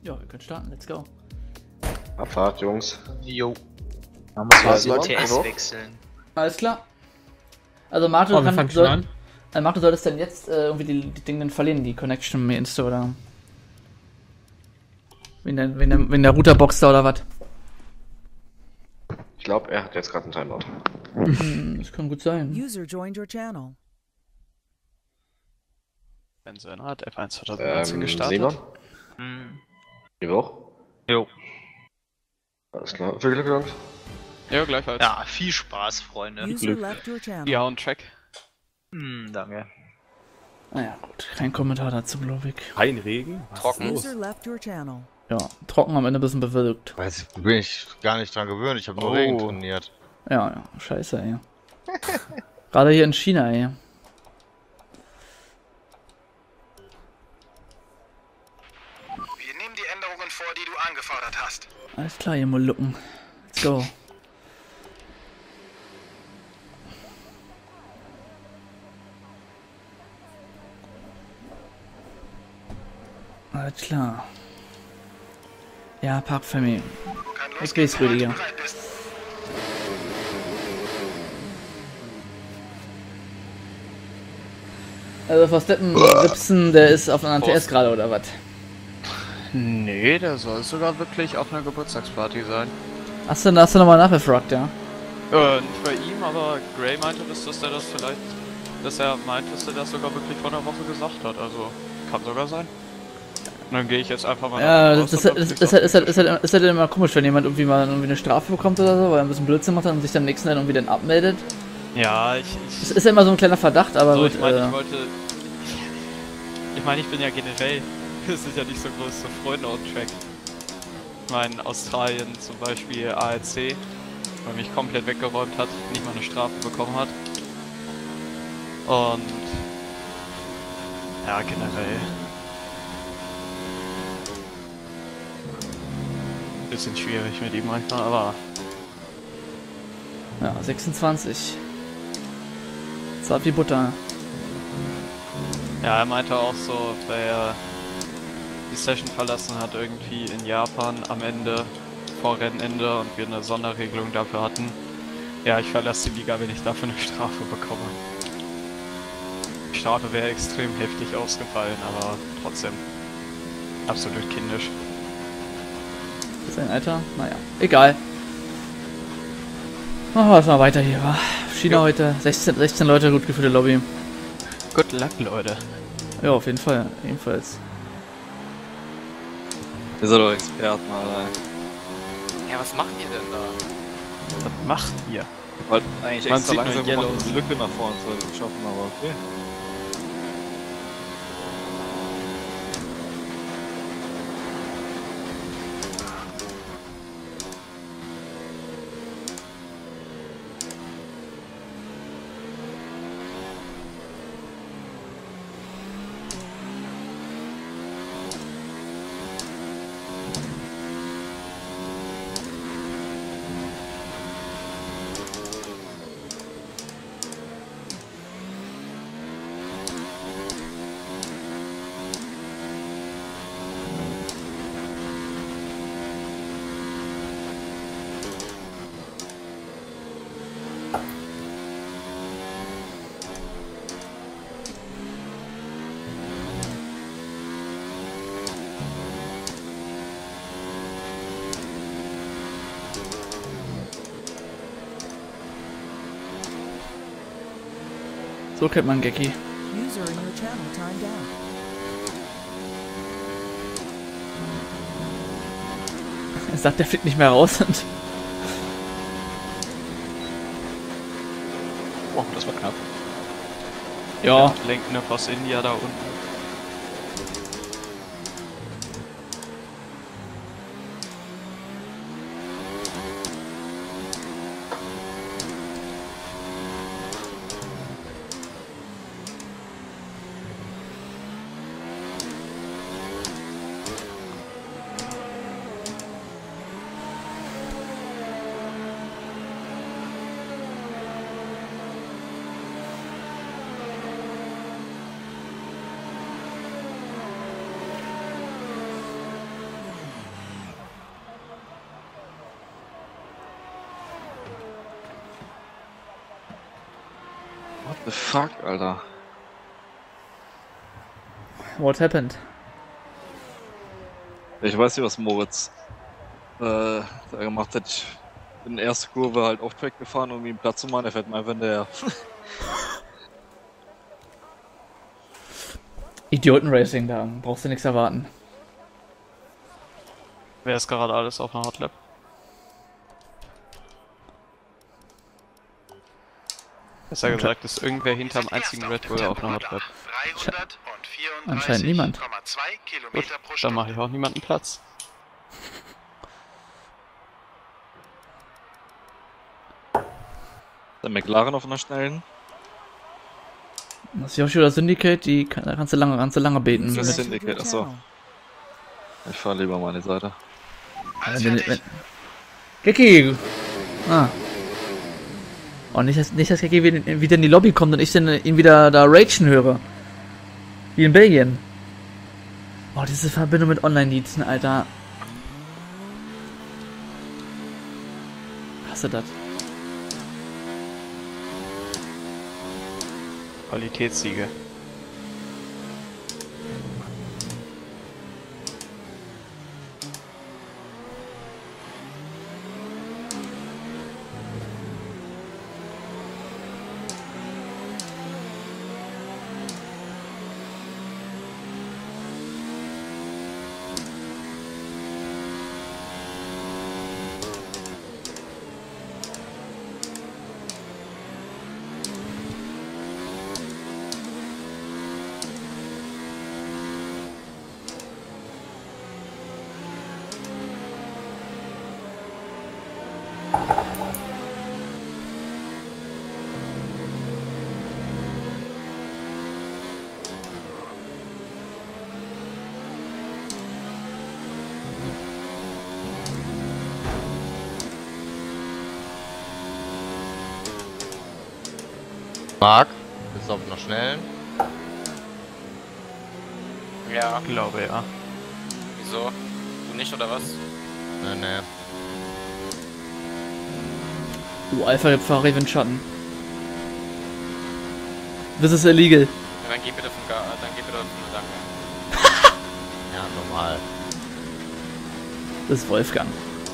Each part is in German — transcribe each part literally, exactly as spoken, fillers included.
Ja, wir können starten, let's go. Abfahrt, Jungs. Jo. Haben wir wir so T S wechseln. Alles klar. Also Marto, Oh, wir kann, fangen soll, schon an. äh, Marto solltest denn jetzt äh, irgendwie die, die Dinge verlieren, die Connection mit Insta oder wegen der, wegen der, wegen der Routerbox da oder was? Ich glaube, er hat jetzt gerade einen Timeout. Hm, das kann gut sein. User joined your channel. Ben Söhner hat F eins zweitausendneunzehn Ähm, gestartet. Simon? Hm. Ihr auch? Jo. Alles klar. Viel Glück, Jungs. Ja, gleichfalls. Ja, viel Spaß, Freunde. User left your channel. Ja, und Track. Hm, danke. Naja, gut, kein Kommentar dazu, glaube ich. Kein Regen? Trocken. User left your channel. Ja, trocken am Ende ein bisschen bewölkt. Weiß, bin ich gar nicht dran gewöhnt, ich habe nur Oh. Regen trainiert. Ja, ja, scheiße, ey. Gerade hier in China, ey. Wir nehmen die Änderungen vor, die du angefordert hast. Alles klar, ihr Molukken. Let's go. Alles klar. Ja, Park Family. Kann Ich losgehen, weiß, Rüdiger. sobald du bereit bist. Also Versteppen Ripsen, der ist auf einer T S gerade oder was? Nee, der soll sogar wirklich auf einer Geburtstagsparty sein. Hast du, hast du nochmal nachgefragt, ja? Äh, nicht bei ihm, aber Gray meinte, dass, dass er das vielleicht, dass er meint, dass er das sogar wirklich vor einer Woche gesagt hat, also kann sogar sein. Und dann gehe ich jetzt einfach mal Ja, davon das, aus, das, dass das, ist, halt, ist, halt, ist, halt, ist halt immer komisch, wenn jemand irgendwie mal irgendwie eine Strafe bekommt oder so, weil er ein bisschen Blödsinn macht und sich dann am nächsten Tag irgendwie dann abmeldet. Ja, ich... ich Das ist ja immer so ein kleiner Verdacht, aber so, gut, ich meine, äh, ich wollte... Ich meine, ich bin ja generell... Wir sind ja nicht so große Freunde on Track. Ich meine, Australien zum Beispiel A R C, weil mich komplett weggeräumt hat, nicht mal eine Strafe bekommen hat. Und... Ja, generell... Bisschen schwierig mit ihm manchmal, aber... ja, sechsundzwanzig. Zart wie Butter. Ja, er meinte auch so, weil er die Session verlassen hat irgendwie in Japan am Ende, vor Rennende und wir eine Sonderregelung dafür hatten. Ja, ich verlasse die Liga, wenn ich dafür eine Strafe bekomme. Die Strafe wäre extrem heftig ausgefallen, aber trotzdem absolut kindisch. Sein Alter? Naja, egal. Machen wir erstmal weiter hier, wa? China Jo. heute, sechzehn, sechzehn Leute, gut gefühlte Lobby. Good luck, Leute. Ja, auf jeden Fall, ebenfalls. Ihr seid doch Experten, Alter. Ja, was macht ihr denn da? Was macht ihr? Ich wollte eigentlich Man extra sieht nur langsam Yellows. gemacht, um die Lücke nach vorne zu schaffen, aber okay. So kennt man Gecki. User in your channel timed out. Er sagt, der fliegt nicht mehr raus und Oh, das war knapp. ja, Lenkende aus India da unten. The fuck, Alter. What happened? Ich weiß nicht, was Moritz äh, da gemacht hat. Ich bin in der ersten Kurve halt auf Track gefahren, um ihm Platz zu machen. Er fährt mal einfach hinterher. Idioten-Racing, da brauchst du nichts erwarten. Wer ist gerade alles auf einer Hotlap? Besser gesagt, ist irgendwer hinterm einzigen Red Bull auf einer Hotlap. Anscheinend niemand. Gut, dann mache ich auch niemanden Platz. Der McLaren auf einer schnellen. Das Yoshi oder Syndicate, die kann, da kannst du lange, kannst du lange beten. Das Mit, Syndicate, achso. Ich fahre lieber mal an die Seite. wenn, wenn, wenn, Geki! Ah. Oh, nicht, dass, nicht, dass Geki wieder, wieder in die Lobby kommt und ich dann ihn wieder da ragen höre. Wie in Belgien. Oh, diese Verbindung mit Online-Diensten, Alter. Hast du das? Qualitätssiege. Marc, bist du auf einer schnellen? Ja, Ich glaube ja. wieso? Du nicht oder was? Nee, nee. Oh, Alpha gibt Ferrari Windschatten. Das ist illegal. Ja, dann geh bitte vom Gar, dann geh bitte vom Danke. Ja, normal. Das ist Wolfgang.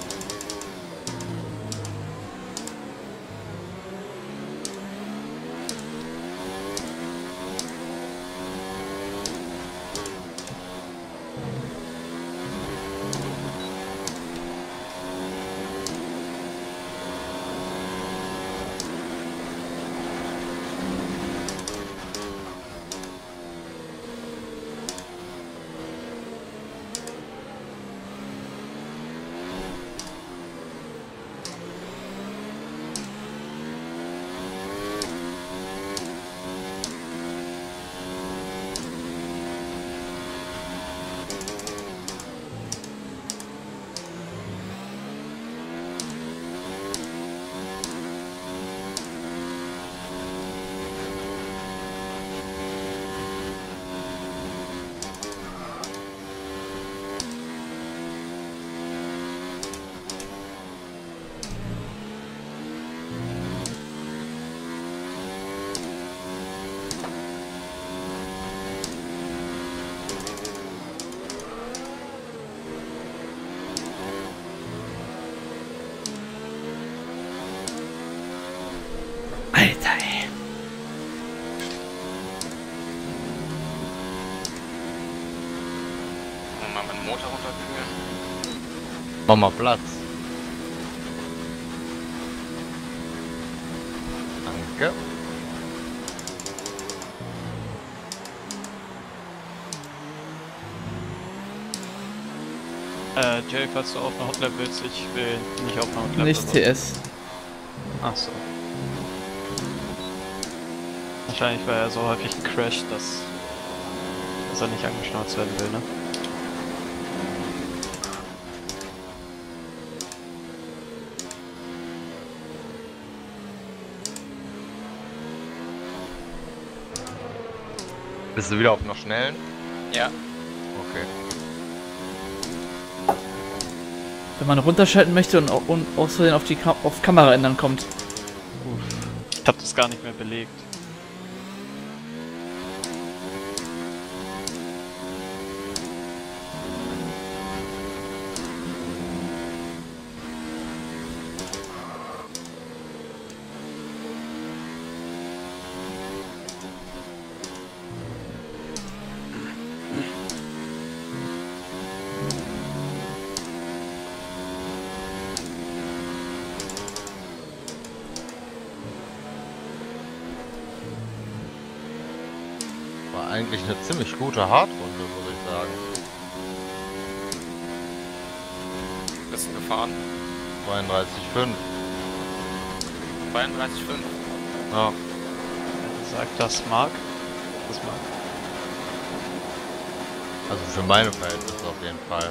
Alter, ey. Und mal meinen Motor runterkühlen. Mach mal Platz. Danke. Äh, Jay, falls du auf einer Hotlap willst, ich will nicht auf einer Hotlap. Nicht T S. Achso. Wahrscheinlich war er so häufig ein Crash, dass, dass er nicht angeschnauzt werden will, ne? Bist du wieder auf einer schnellen? Ja. Okay. Wenn man runterschalten möchte und, au- und außerdem auf die Ka auf Kamera ändern kommt. Ich hab das gar nicht mehr belegt. eigentlich eine ziemlich gute Hardrunde, muss ich sagen. Bist du gefahren? zweiunddreißig Komma fünf. zweiunddreißig Komma fünf. Ja. Sagt das Mark? Das Mark. Also für meine Verhältnisse auf jeden Fall.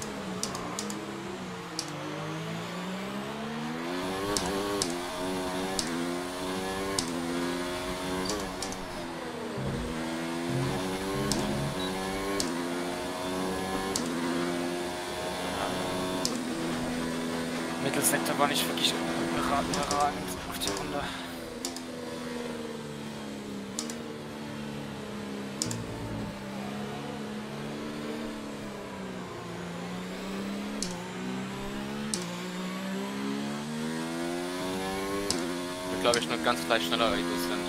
Mittelsektor war nicht wirklich überragend auf die Runde. Ich glaube ich nur ganz leicht schneller wie du sind.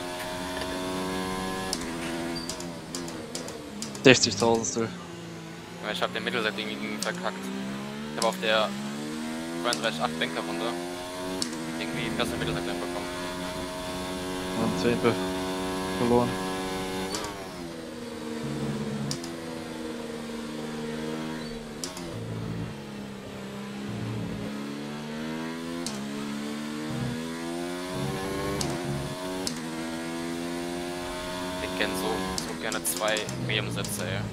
sechzigtausendstel. Ja, ich habe den Mittelsektor irgendwie verkackt. Ich habe auf der zweiunddreißig Komma acht Bankerrunde irgendwie einen ganzen Mittelsektor bekommen. Und Zehntel verloren. Ich kenne so, so gerne zwei Medium-Sätze, ey.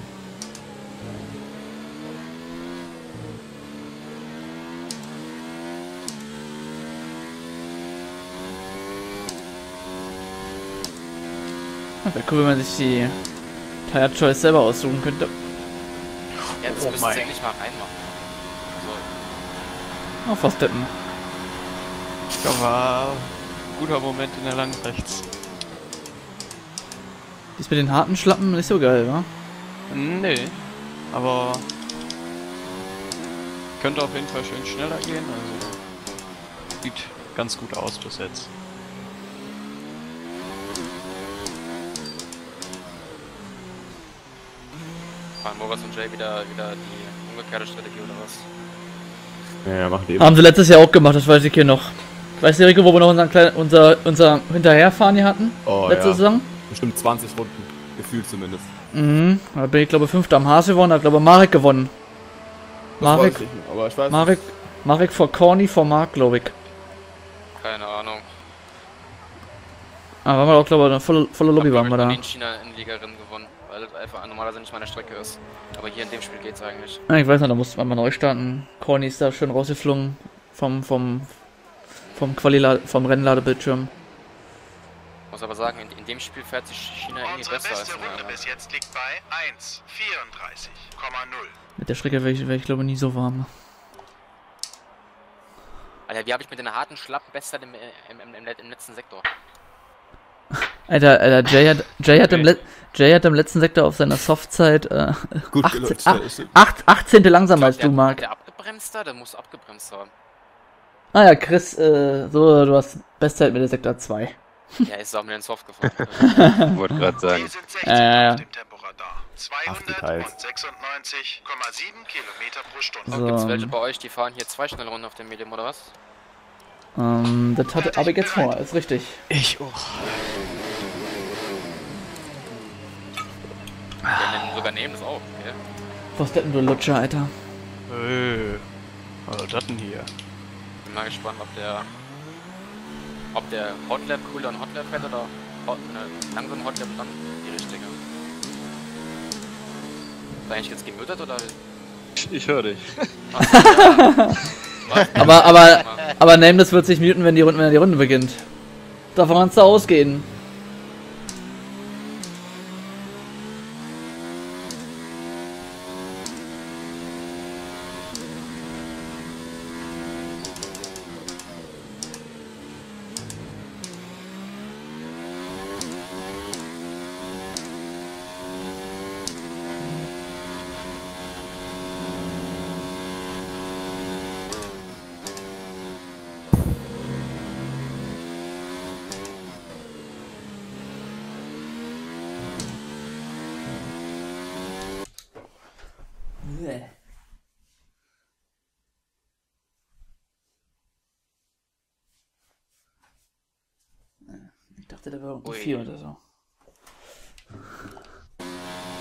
Wäre cool, wenn man sich die Tire Choice selber aussuchen könnte. Ja, das Oh müsste mein. ihr nicht mal reinmachen. So. Auch fast tippen. Ich glaube, war ein guter Moment in der langen rechts. Die ist mit den harten Schlappen nicht so geil, wa? Nee, aber könnte auf jeden Fall schön schneller gehen, also sieht ganz gut aus bis jetzt. Fahren Moritz und Jay wieder, wieder die umgekehrte Strategie oder was? Ja, ja, machen die immer. Haben sie letztes Jahr auch gemacht, das weiß ich hier noch. Weißt du, Rico, wo wir noch unseren kleinen, unser, unser Hinterherfahren hier hatten? Oh, letzte ja. Saison? Bestimmt zwanzig Runden. Gefühlt zumindest. Mhm. Da bin ich, glaube ich, Fünfter am Haas geworden, da hat, glaube ich, Marek gewonnen. Das Marek, weiß ich nicht, aber ich weiß Marek, Marek vor Corny vor Mark, glaube ich. Keine Ahnung. Aber waren wir auch, glaube ich, eine volle, volle Lobby waren wir da. Ich habe in China in Liga-Rennen gewonnen, weil das einfach normalerweise nicht meine Strecke ist. Aber hier in dem Spiel geht's eigentlich. Ja, ich weiß noch, da musste man mal neu starten. Corny ist da schön rausgeflogen vom, vom, vom Quali vom Rennladebildschirm. Muss aber sagen, in, in dem Spiel fährt sich China irgendwie Unsere besser als beste in der Runde bis jetzt liegt bei eins vierunddreißig Komma null. Mit der Strecke wäre ich, wär ich glaube nie so warm. Alter, wie habe ich mit den harten Schlappen besser im, im, im, im, im letzten Sektor? Alter, Alter, Jay hat, Jay hat, im, Le Jay hat im letzten Sektor auf seiner Softzeit äh, Gut achtzehn, gelutscht, ach, ja, stimmt. acht, achtzehnte langsamer als der, du, Marc. Der abgebremst da, der muss abgebremst haben. Ah ja, Chris, äh, so, du hast Bestzeit mit der Sektor zwei. Ja, ist auch mit den Soft gefahren. Wollte gerade sagen. Wir sind sechzig Äh, auf dem Temporadar. zweihundertsechsundneunzig Komma sieben Kilometer pro Stunde. So. Gibt's welche bei euch, die fahren hier zwei Schnellrunden auf dem Medium oder was? Ähm, das hatte habe ich jetzt vor, ist richtig. Ich auch. Wir nehmen sogar nehmen das auch, okay? Was denn, du Lutscher, Alter? Äh, was ist das denn hier? Bin mal gespannt, ob der ob der Hotlap cooler an Hotlap fährt oder Hot, äh, langsam Hotlap dann die richtige. Ist eigentlich jetzt gemutet oder? Ich, ich höre dich. Achso, ja. Was? Aber, aber, aber Nameless wird sich muten, wenn die Runde, wenn die Runde beginnt. Davon kannst du ausgehen. Ich dachte, der wäre um Ui. vier oder so.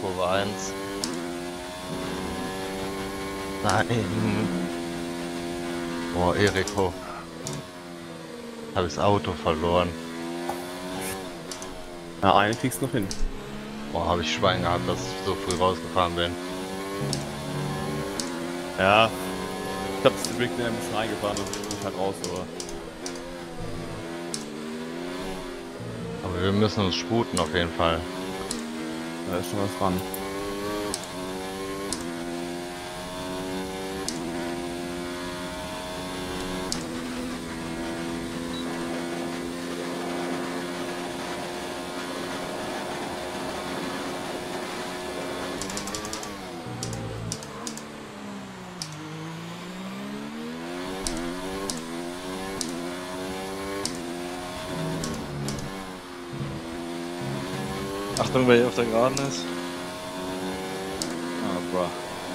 Kurve eins. Nein. Boah, Eriko. Habe ich das Auto verloren. Na, einen kriegst du noch hin. Boah, habe ich Schwein gehabt, dass ich so früh rausgefahren bin. Ja. Ich hab das Brick ein bisschen reingefahren und bin ich halt raus, aber. Aber wir müssen uns sputen auf jeden Fall. Da ist schon was dran. Achtung, wer hier auf der Geraden ist. Ah, bruh.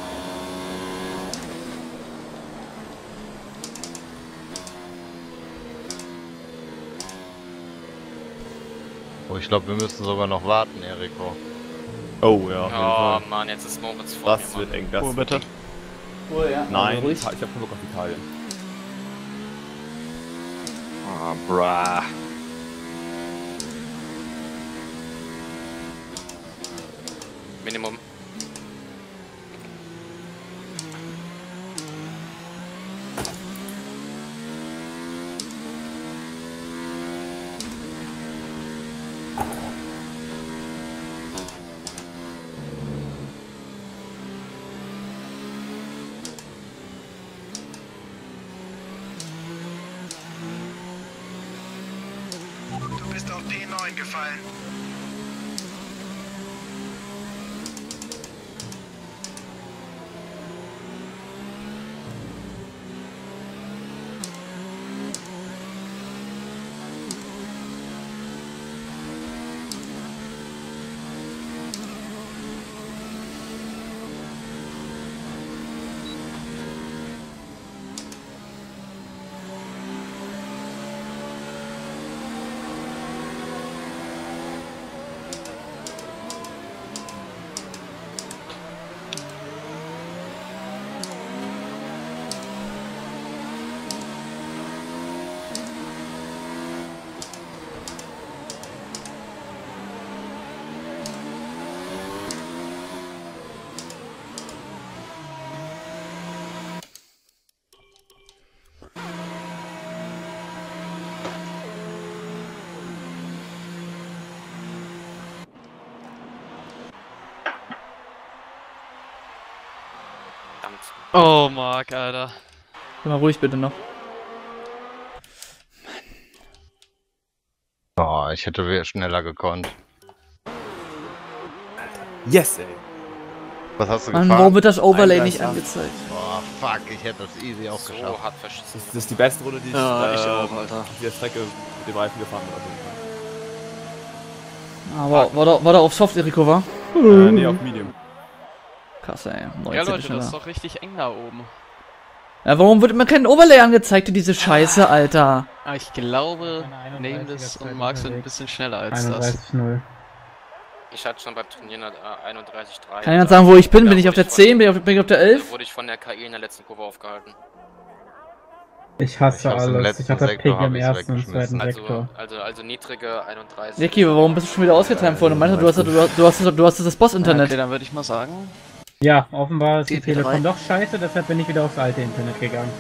Oh, ich glaube, wir müssen sogar noch warten, Eriko. Oh ja, auf jeden Oh Fall. Mann, jetzt ist Moritz vor Das mir, wird Mann. eng, das Oh, wird bitte. eng. Oh, ja. Nein, Also ruhig. ich hab keinen Bock auf Italien. Ah, bruh. Minimum. Du bist auf P neun gefallen. Oh, Marc, Alter. Sei mal ruhig bitte noch. Boah, ich hätte wieder schneller gekonnt. Yes, ey. Was hast du Mann, gefahren? warum wird das Overlay nicht einunddreißig. angezeigt? Boah, fuck, ich hätte das easy auch geschafft. So hart verschissen. Das, das ist die beste Runde, die ich, Ja, äh, ich auch, Alter. auf der Strecke mit dem Reifen gefahren bin. Auf jeden Aber war da, war da auf Soft, Eriko, war? Fall. Äh, nee, auf Medium. Krass, ey. Ja, neunzehn Leute, schneller. das ist doch richtig eng da oben. Ja, warum wird mir kein Overlay angezeigt, diese Scheiße, Alter? Ah, ich glaube, Nameless und Marc sind ein bisschen schneller als das. null. Ich hatte schon beim Trainieren äh, einunddreißig Komma drei. Kann jemand sagen, wo ich bin? Bin ich auf der zehn? Bin ich auf, bin ich auf der Da elf? wurde ich von der K I in der letzten Kurve aufgehalten. Ich hasse Ich hab's im alles. letzten Ich hatte Sektor, Ping hab im ich's ersten und weggeschmissen. zweiten Also, Sektor. also, also niedrige einunddreißig. Niki, warum bist du schon wieder ausgetimt worden? Du meinst, du hast, du, hast, du hast, du hast das Boss-Internet. Okay, dann würde ich mal sagen. Ja, offenbar ist die G P drei. Telekom doch scheiße, deshalb bin ich wieder aufs alte Internet gegangen.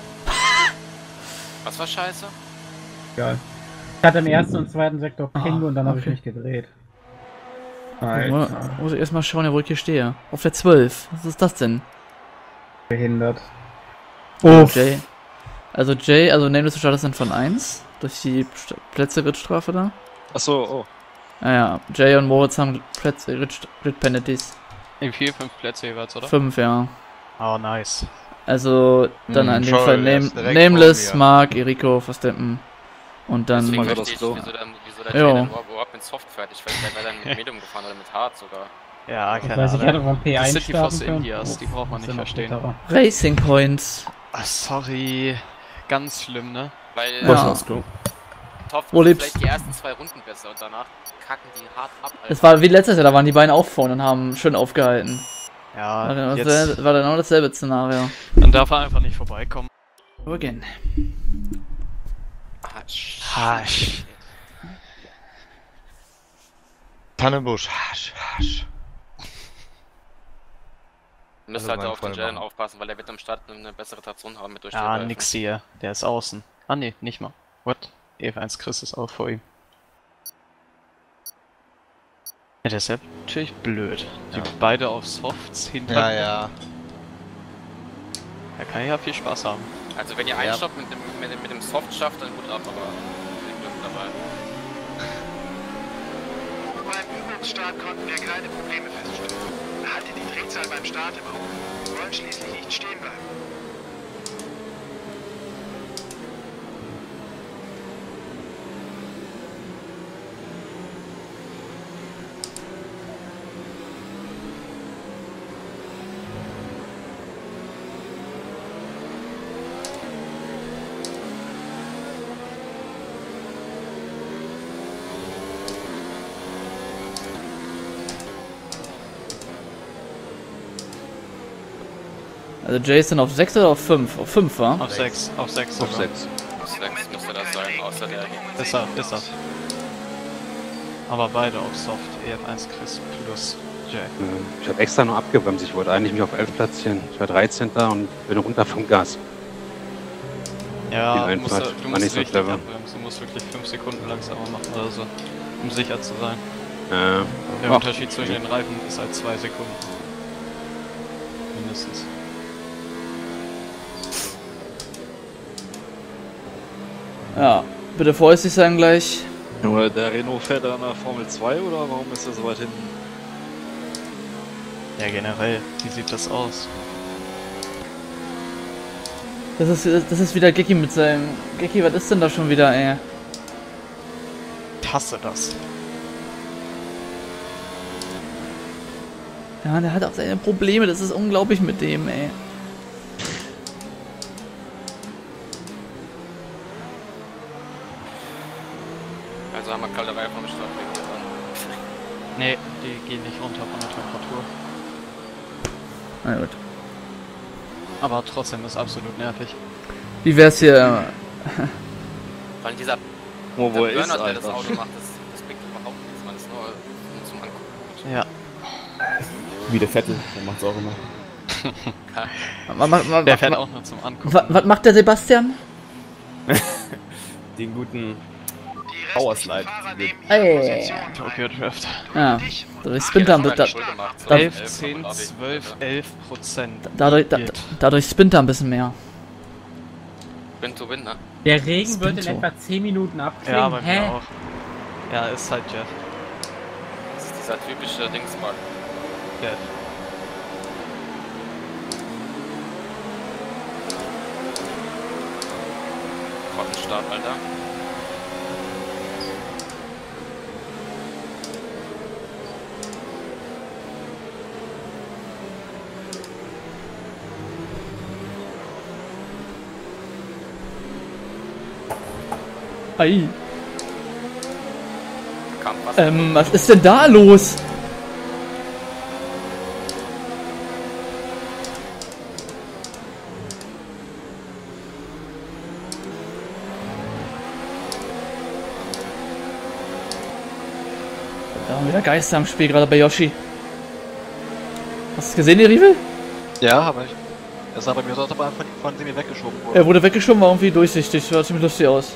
Was war scheiße? Egal. Ich hatte im ersten und zweiten Sektor Ping Ah, und dann habe ich okay. mich gedreht. Muss, Alter, muss ich erstmal schauen, wo ich hier stehe. Auf der zwölf. Was ist das denn? behindert. Uff. Jay. Also Jay, also Nameless, du startest dann von eins. Durch die St- Plätze-Grid-Strafe da. Achso, oh. Naja, Jay und Moritz haben Plätze-Grid-Penalties. In vier, fünf Plätze jeweils, oder? Fünf, ja. Oh, nice. Also dann Hm, an dem Joel, Fall der Name, ist direkt Nameless, vor mir. Marc, Eriko, Verstappen. Und dann... Deswegen Mal verstehe ich, das Klo. wieso der, wieso der Jo. Jay denn überhaupt mit Soft fährt. Ich weiß, der wäre dann mit Medium gefahren oder mit Hard sogar. Ja, Ich keine weiß, ich hätte Ahnung. mal P Das eins sind die starten Force können. Indias, die braucht man Das nicht sind noch verstehen. bitterer. Racing Points. Ah, sorry. Ganz schlimm, ne? Weil Ja. Aufs Klo. Top Wo lebst vielleicht die ersten zwei Runden besser und danach kacken die hart ab. Alter. Das war wie letztes Jahr, da waren die beiden auch vorne und haben schön aufgehalten. Ja, War genau, jetzt, dasselbe, war genau dasselbe Szenario. dann darf er einfach nicht vorbeikommen. Again. Ah, shit. Hasch. Tannenbusch. Hasch, hasch. Du musst Also halt mein auf den Freund Jalen machen. aufpassen, weil der wird am Start eine bessere Traktion haben mit durch Ja, nix hier. Der ist außen. Ah ne, nicht mal. What? E F eins Chris ist auch vor ihm. Ja, der ist ja natürlich blöd. Die Ja. beide auf Softs hinter. Ja, ja. Da kann ich ja viel Spaß haben. Also wenn ihr einen Stopp mit dem, mit, dem, mit dem Soft schafft, dann gut ab, aber viel Glück dabei. Beim Übungsstart konnten wir keine Probleme feststellen. Haltet die Drehzahl beim Start im Auge. Wir wollen schließlich nicht stehen bleiben. Also Jason auf sechs oder auf fünf? Auf fünf, wa? Auf sechs, auf sechs Auf sogar. sechs. Auf sechs müsste das sein, außer der hier. Ist er, ist er. Aber beide auf Soft. E F eins Chris plus Jack. Ähm, Ich habe extra nur abgebremst. Ich wollte eigentlich mich auf elf platzieren. Ich war dreizehnter und bin runter vom Gas. Ja, Die du musst, Einfahrt du war musst nicht so richtig clever. abbremsen. Du musst wirklich fünf Sekunden langsamer machen oder so. Um sicher zu sein. Äh, Der ach, Unterschied zwischen den Reifen ist halt zwei Sekunden. Mindestens. Ja, bitte vorsichtig sein gleich. Nur der Renault fährt da in der Formel zwei oder warum ist er so weit hinten? Ja, generell. Wie sieht das aus? Das ist, das ist wieder Gecki mit seinem... Gecki, was ist denn da schon wieder, ey? Ich hasse das. Ja, der hat auch seine Probleme, das ist unglaublich mit dem, ey. Also haben wir kalte Reifen am Start wegen dir dran. Nee, die gehen nicht runter von der Temperatur. Na gut. Aber trotzdem ist absolut nervig. Wie wär's hier... Vor allem dieser, Wo, wo der er ist, Burnout, der das Alter. Auto macht, das, das bringt überhaupt nichts, man ist nur, nur zum Angucken. Ja. Wie der Vettel, der macht's auch immer. wa- wa- wa- Der fährt wa- auch nur zum Angucken. wa- Was macht der Sebastian? Den guten Die Powerslide. restlichen Fahrer nehmen Ey. ihre Position Tokyo Drift. Ja, dadurch spinnt er, Ja, da, Schuld gemacht, so da- elf, elf, zehn, Abi. zwölf, elf Prozent. dadurch, da, dadurch spinnt er ein bisschen mehr. Win to win, ne? Der Regen wird in Spinto. etwa zehn Minuten abklingen. Ja, bei Hä? mir auch. Ja, ist halt Jeff. Das ist dieser typische Dingsbug. Jeff. Trottenstart, Alter. Ei. Kam fast. Ähm, was ist denn da los? Da haben wir wieder Geister am Spiel, gerade bei Yoshi. Hast du es gesehen, die Rivel? Ja, aber ich. Er sah bei mir dort aber von, von Semi weggeschoben worden. Er wurde weggeschoben, war irgendwie durchsichtig, sah ziemlich lustig aus.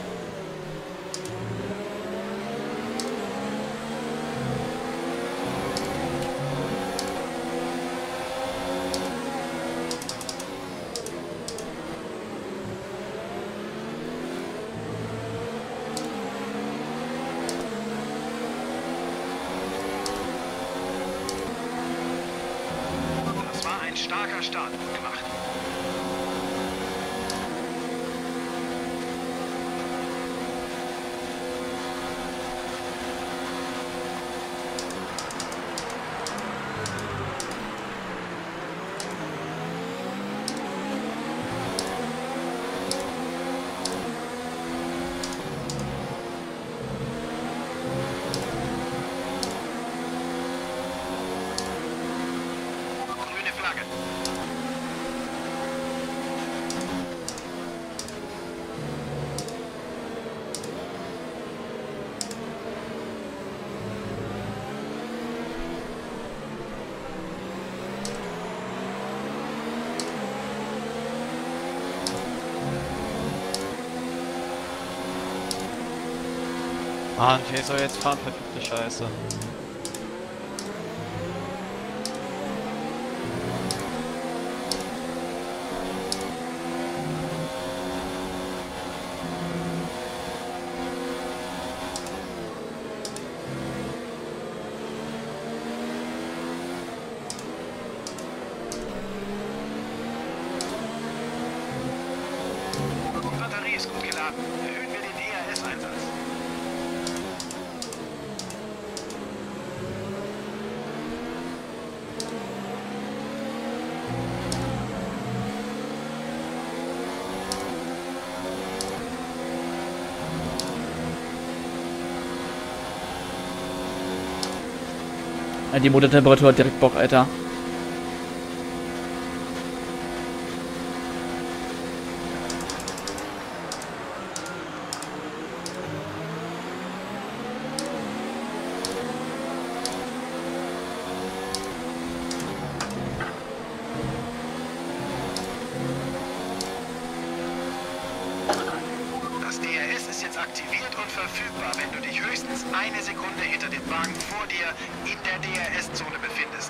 Das war ein starker Start. Gut gemacht. Mann, Jay soll jetzt fahren, verfickte Scheiße. Batterie ist gut geladen. Erhöhen wir den D R S-Einsatz. Ja, die Motortemperatur hat direkt Bock, Alter. Das D R S ist jetzt aktiviert und verfügbar, wenn du dich höchstens eine Sekunde hinter dem Wagen vor dir in der D R S-Zone befindest.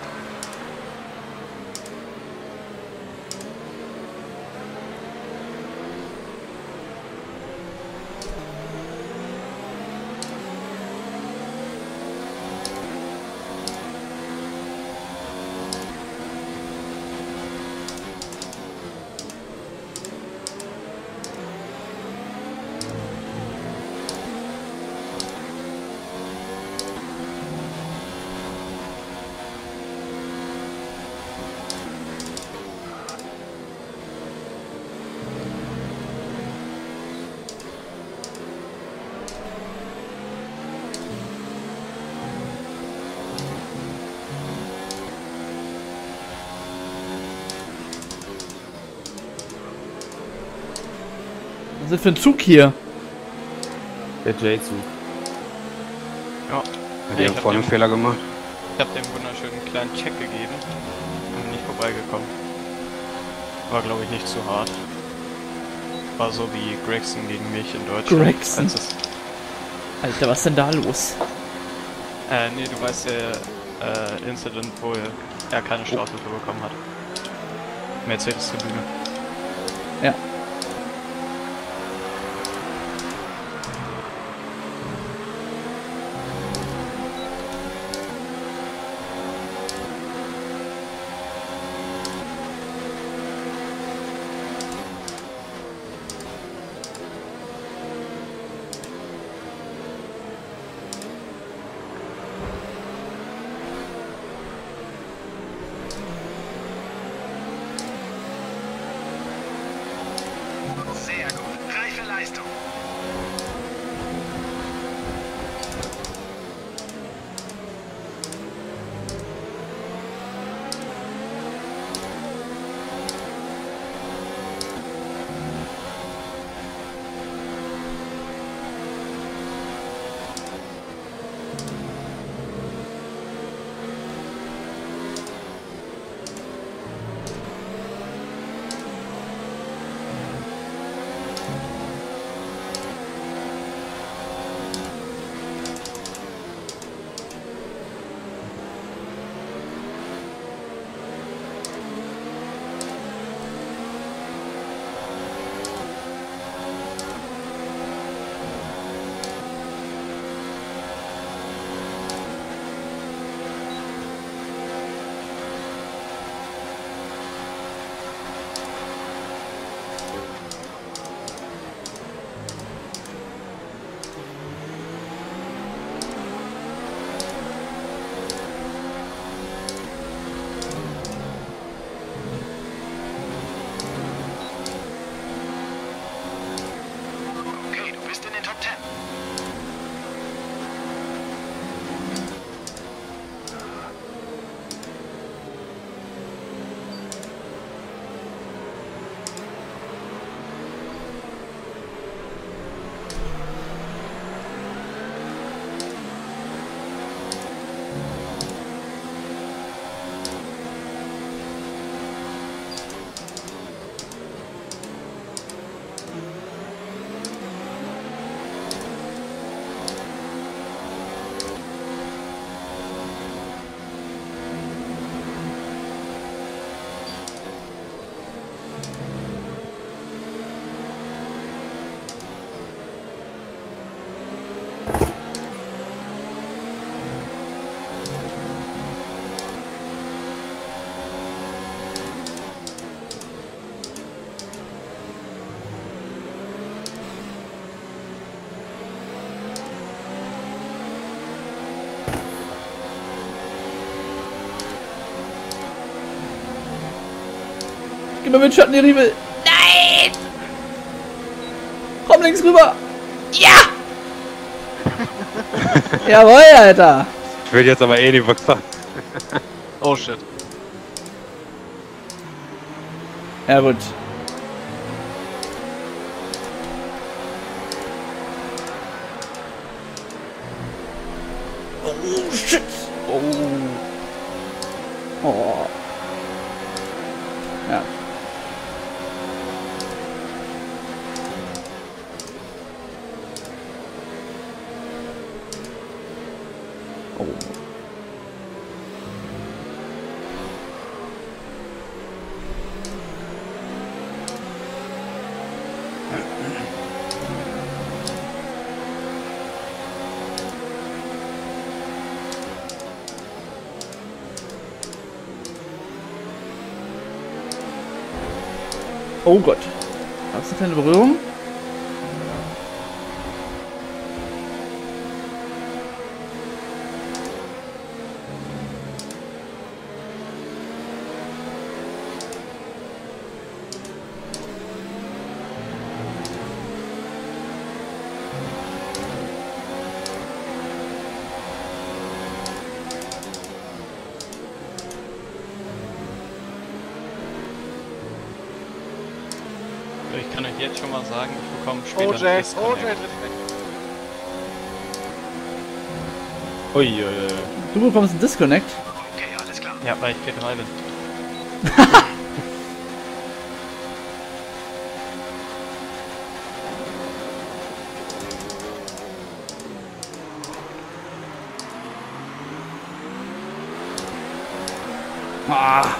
Was ist das für ein Zug hier? Der J-Zug. Ja. Die ich haben hab vorne dem- einen Fehler gemacht. Ich hab dem wunderschönen kleinen Check gegeben. Bin nicht vorbeigekommen. War glaube ich nicht zu hart. War so wie Gregson gegen mich in Deutschland. Gregson? Als es, Alter, was ist denn da los? äh, nee, du weißt der äh, Incident, wo er keine Strafe für bekommen hat. Mercedes-Tribüne. Ja. Gib mir Windschatten, die Riebel. Nein! Komm links rüber. Ja! Jawohl, Alter. Ich will jetzt aber eh die Boxer. Oh shit. Ja gut. Oh shit. Oh. Oh. Ja. Oh. Oh Gott. Gab es eine kleine Berührung? Ich kann euch jetzt schon mal sagen, ich bekomme später O ein J, Disconnect. O J, tritt weg. Uiuiui. Du bekommst einen Disconnect. Okay, alles klar. Ja, weil ich P drei bin. Ah.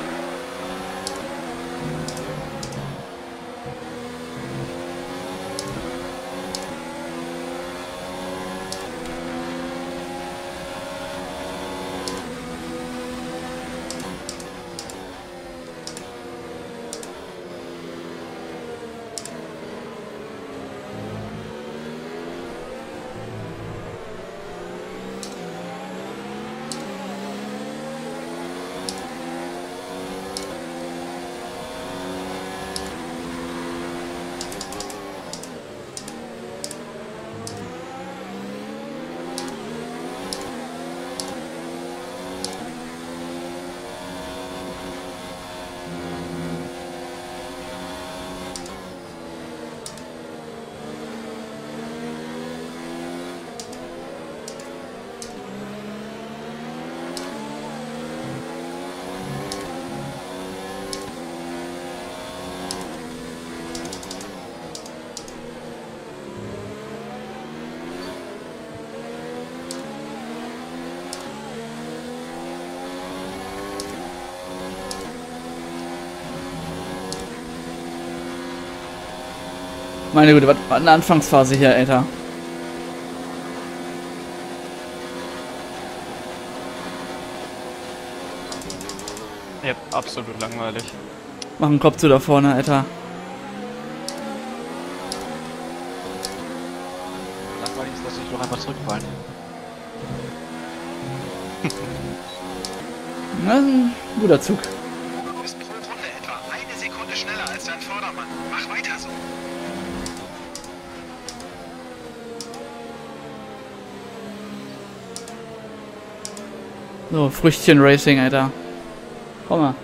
Meine Güte, was war eine Anfangsphase hier, Alter. Ja, absolut langweilig. Mach einen Kopf zu da vorne, Alter. Langweilig ist, dass ich doch einfach zurückfallen. Na, ein guter Zug. Du bist pro Runde etwa eine Sekunde schneller als dein Vordermann. Mach weiter so. So, Früchtchen Racing, Alter. Komm mal.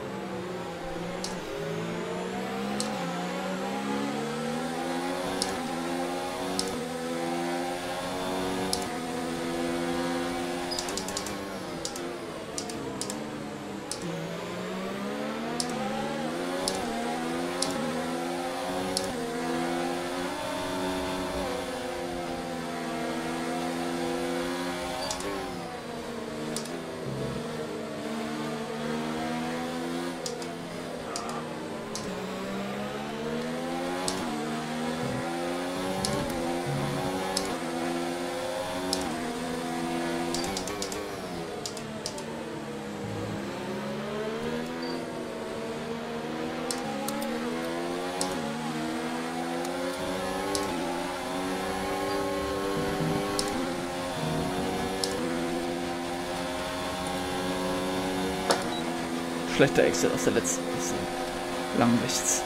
Schlechter Exit aus der letzten Mission. Lang rechts.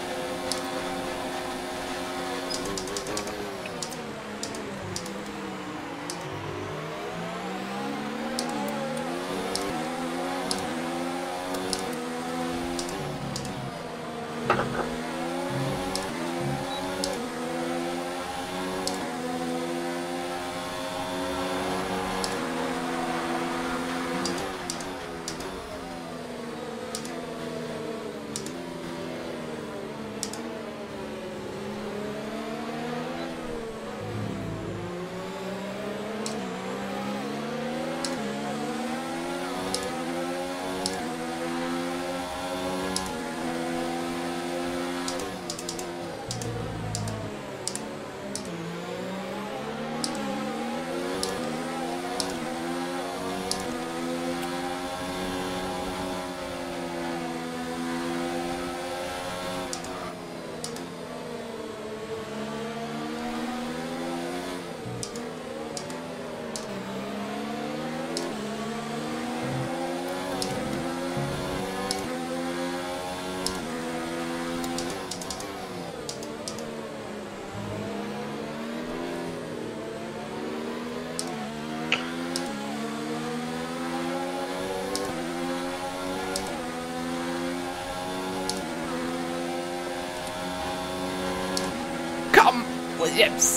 Williams.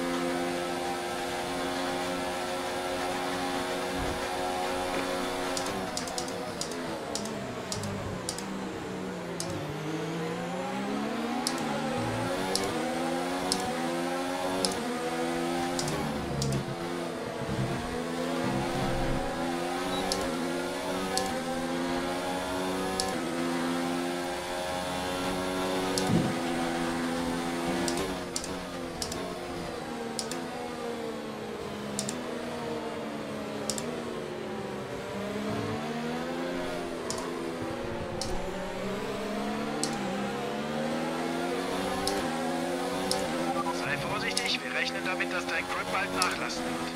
Wir rechnen damit, dass dein Grip bald nachlassen wird.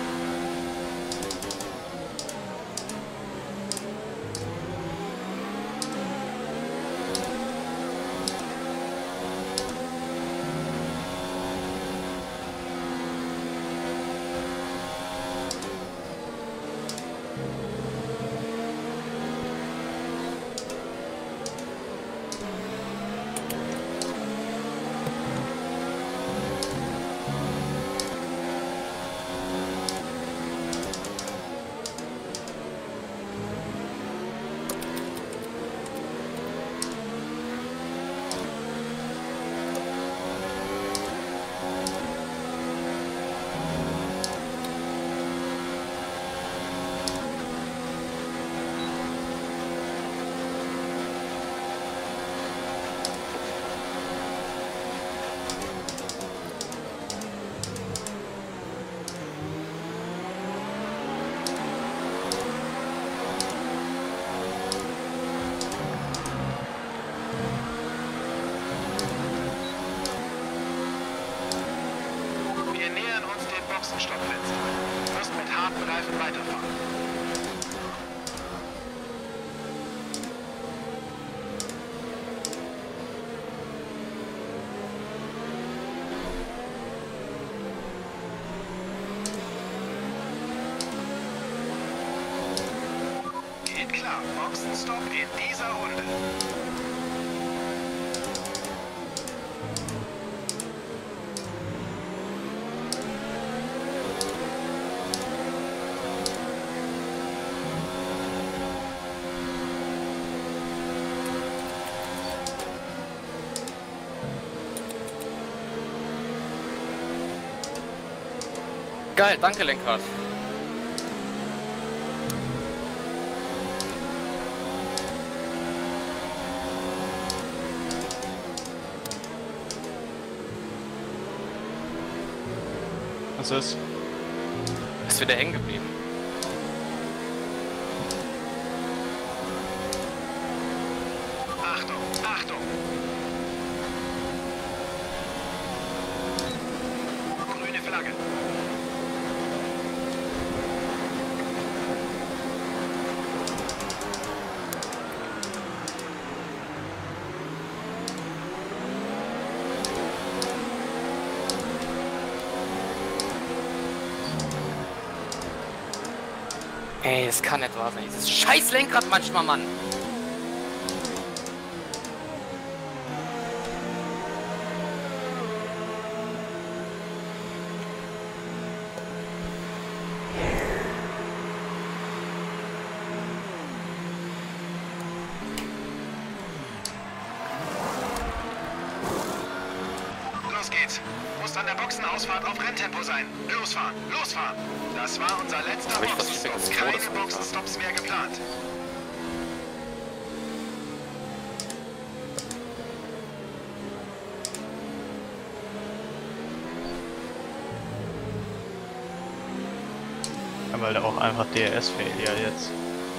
Boxenstoppfenster. Du wirst mit harten Reifen weiterfahren. Geht klar, Boxenstopp in dieser Runde. Geil, danke Lenkrad. Was ist? Ist wieder hängen geblieben. Achtung, Achtung! Grüne Flagge. Ey, das kann nicht wahr sein. Dieses scheiß Lenkrad manchmal, Mann. Los geht's. Musst an der Boxenausfahrt auf Renntempo sein. Losfahren, losfahren. Das war unser letzter Hab ich was Boxenstopp. Schickes Keine Todes gemacht. Boxenstops mehr geplant. Ja, weil da auch einfach D R S-Failure jetzt.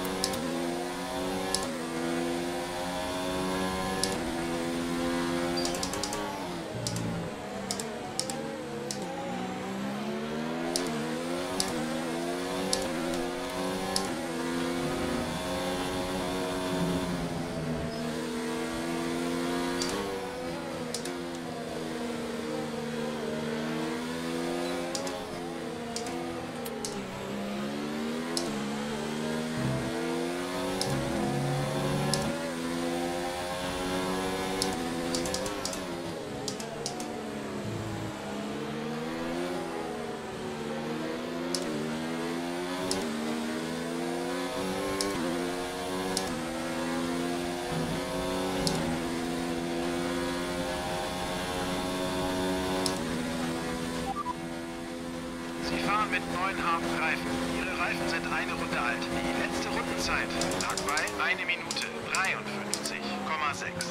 Sie fahren mit neuen harten Reifen. Ihre Reifen sind eine Runde alt. Die letzte Rundenzeit lag bei eine Minute dreiundfünfzig Komma sechs.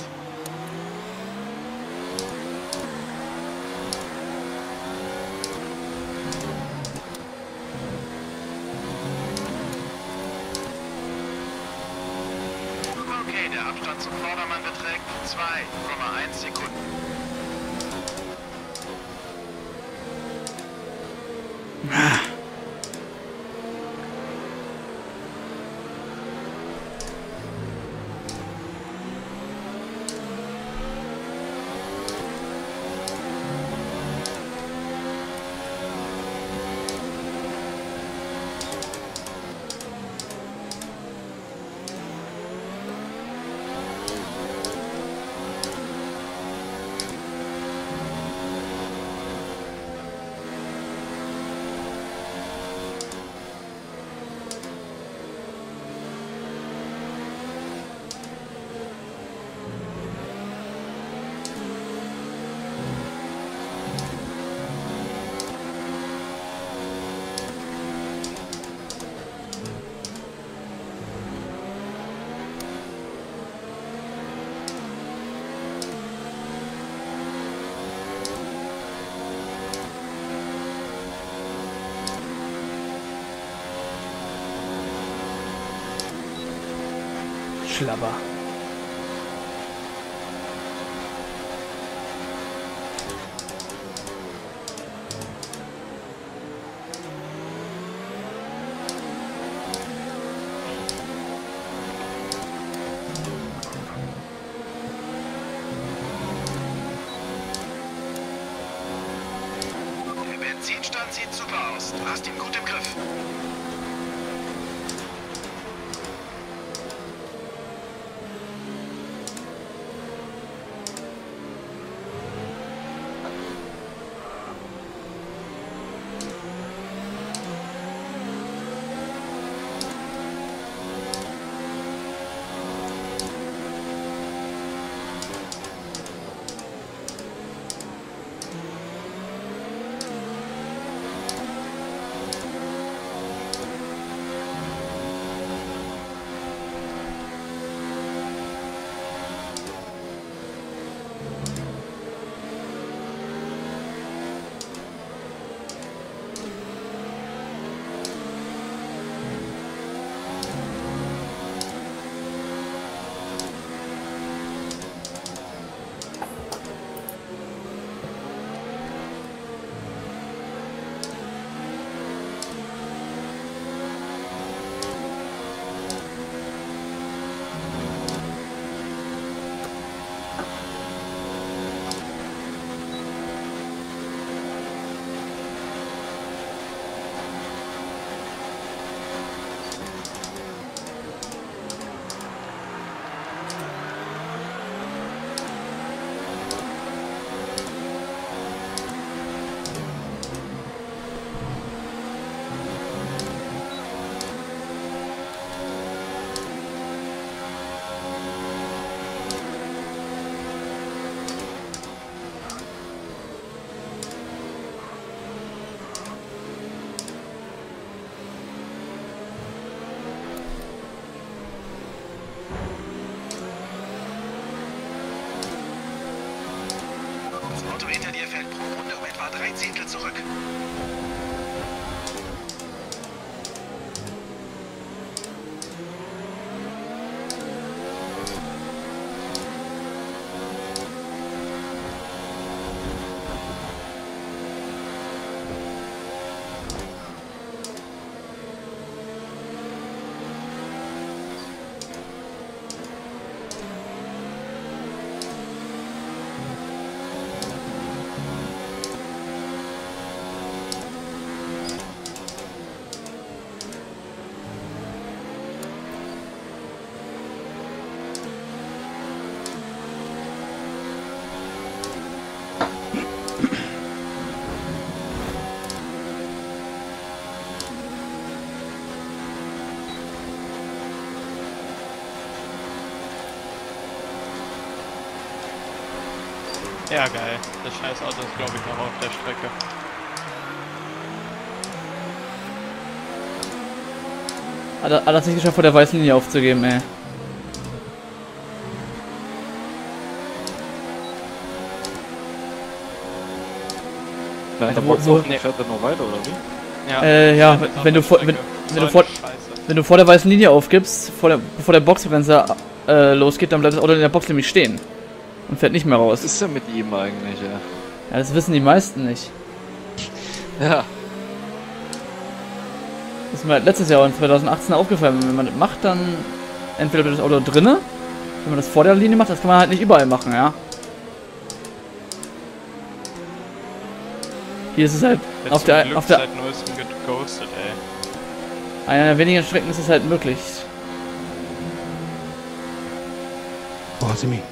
Okay, der Abstand zum Vordermann beträgt zwei Komma eins Sekunden. Schlabber. Der Benzinstand sieht super aus. Du hast ihn gut im Griff. fällt pro Runde um etwa drei Zehntel zurück. Ja, geil. Das scheiß Auto ist, glaube ich, noch auf der Strecke. Hat er, hat er es nicht geschafft, vor der weißen Linie aufzugeben, ey. Ja, Alter, der wo- Box wo- nee. Fährt er noch weiter, oder wie? Ja, Äh, ja, das ist auf wenn du der vor, wenn, Strecke. wenn So du eine vor, Scheiße. wenn du vor der weißen Linie aufgibst, vor der, bevor der Boxbremse äh, losgeht, dann bleibt das Auto in der Box nämlich stehen. Und fährt nicht mehr raus. Was ist denn mit ihm eigentlich, ja? Ja, das wissen die meisten nicht. Ja. Das ist mir letztes Jahr in zweitausendachtzehn aufgefallen. Wenn man das macht, dann entweder wird das Auto drinne, wenn man das vor der Linie macht, das kann man halt nicht überall machen, ja. Hier ist es halt Jetzt auf zum der, Glück auf der, seit neuestem geghostet, ey. einer der wenigen Strecken ist es halt möglich. Oh, Simi.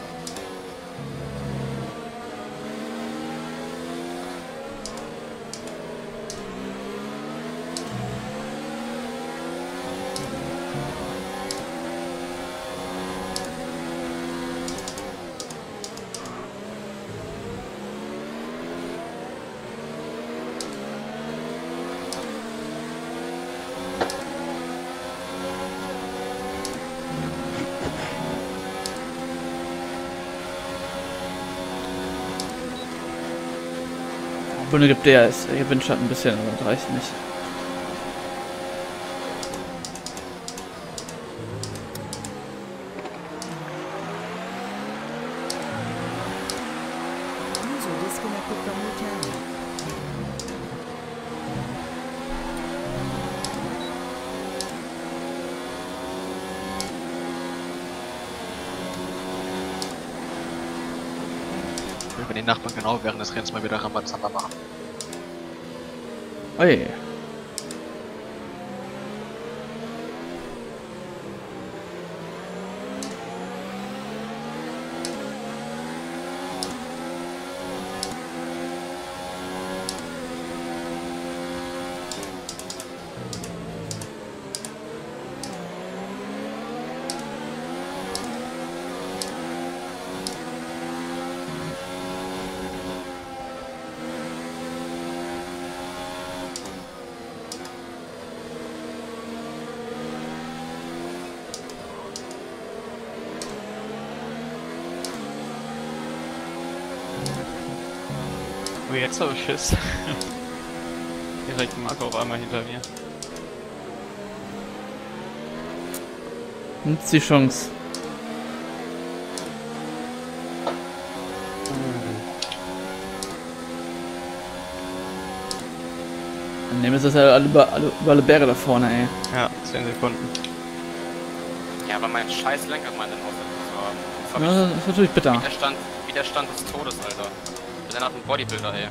Bunde gibt der ist der Windschatten ein bisschen, aber das reicht nicht. User disconnected from your channel. Wenn die Nachbarn genau während des Rennens mal wieder Rambazamba machen. Oi. Oh, jetzt habe ich Schiss. Direkt Marco auf einmal hinter mir. Nutzt die Chance. Dann nehmen wir es ja alle über, alle über alle Berge da vorne, ey. Ja, zehn Sekunden. Ja, aber mein scheiß Lenker meint den Aussetzer zu haben. Das hab Ja, ich- das ist natürlich bitter. Widerstand, Widerstand des Todes, Alter. Ich bin danach ein Bodybuilder, ey.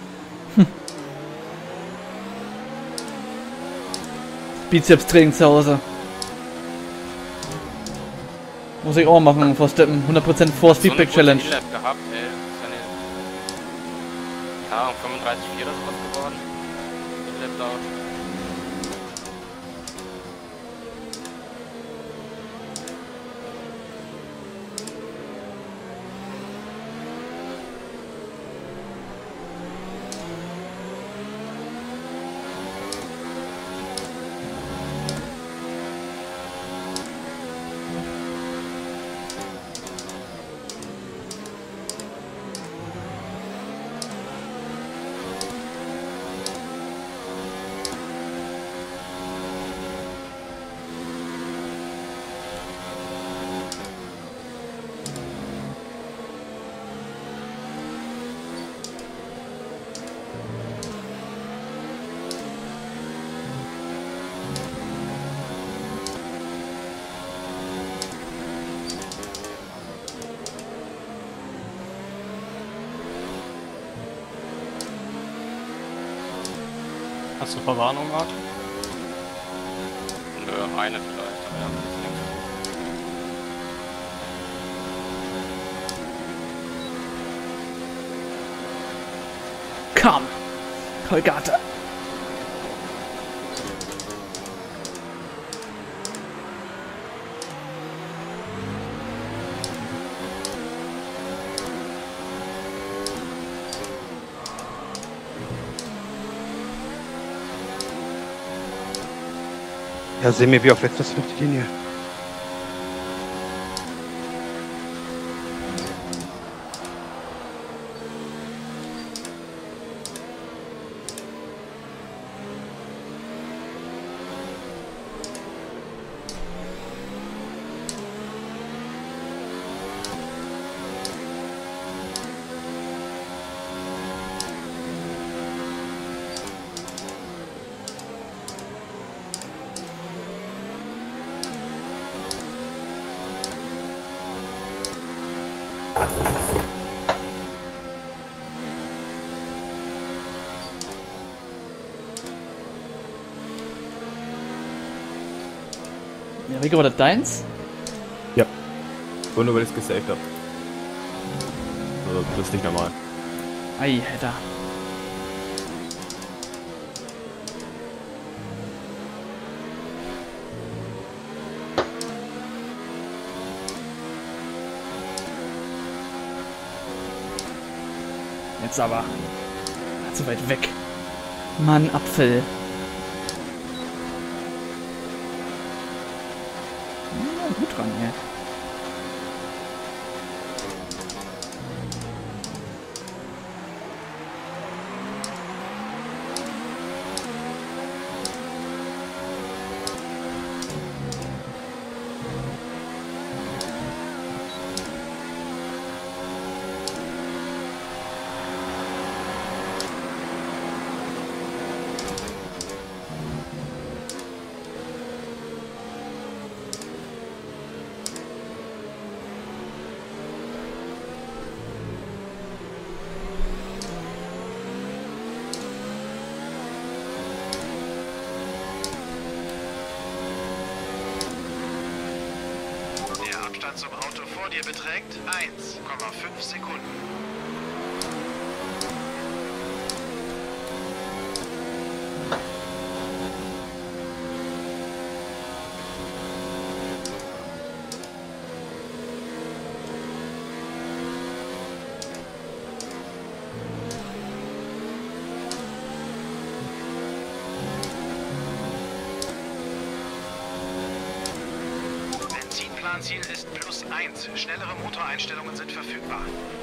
Bizeps-Training zu Hause. Muss ich auch machen, vor Steppen. hundert Prozent Force Feedback Challenge. So eine gute E-Lab gehabt, ey. Das ist eine... Ja, um fünfunddreißig Komma vier oder sowas geworden. E-Lab laut. Hast du Verwarnung, Marc? Nö, eine vielleicht, aber ja, das ist nichts. Komm! Kolgate! Ja, sehen wir wie auf letzter Linie. Ja, Rico, war das deins? Ja. Und nur weil ich es gesaved habe. Also, das ist nicht normal. Ei, Alter. Jetzt aber. Zu weit weg. Mann, Apfel. Ja, gut dran, ey. Abstand zum Auto vor dir beträgt eins Komma fünf Sekunden. Ziel ist plus eins. Schnellere Motoreinstellungen sind verfügbar.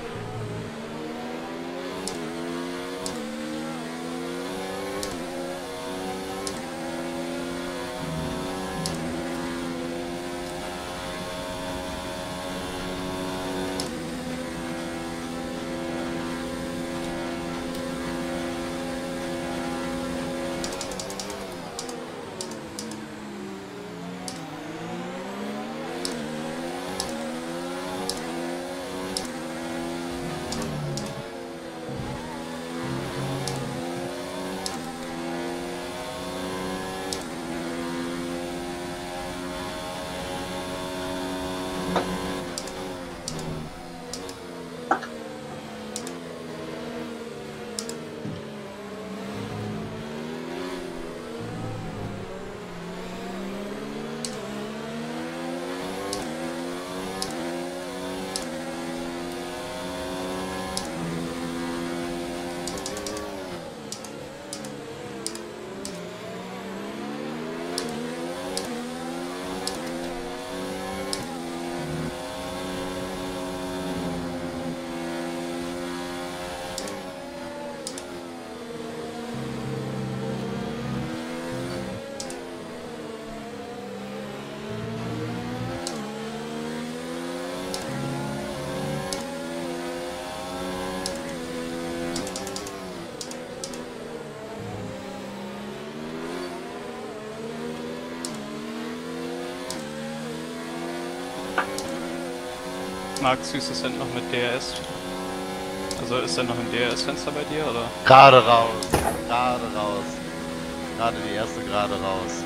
Marc, siehst du es denn noch mit D R S? Also ist denn noch ein D R S-Fenster bei dir, oder? Gerade raus, gerade raus. gerade die erste gerade raus.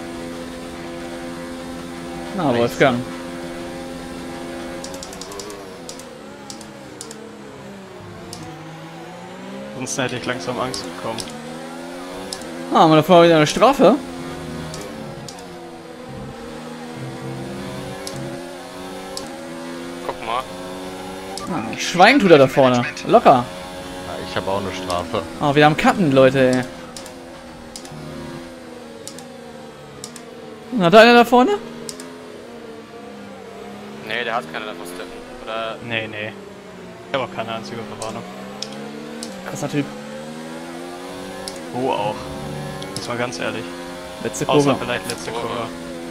Na, Wolfgang. Sonst hätte ich langsam Angst bekommen. Ah, haben wir davor wieder eine Strafe? Guck mal. Ah, Schweigen tut er da vorne. Locker. Ja, ich habe auch eine Strafe. Oh, wir haben Cutten, Leute, ey. Hat da einer da vorne? Nee, der hat keine davon, Steffen. Oder. Nee, nee. Ich habe auch keine einzige Verwarnung. Krasser Typ. Wo auch? Jetzt mal ganz ehrlich. Letzte Kurve. Außer vielleicht letzte Kurve.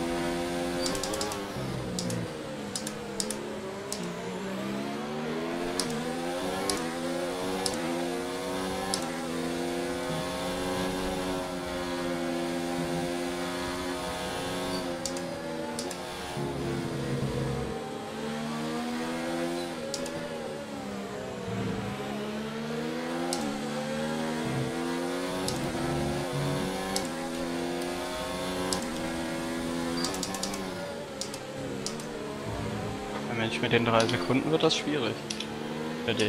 Mensch, mit den drei Sekunden wird das schwierig. Für dich.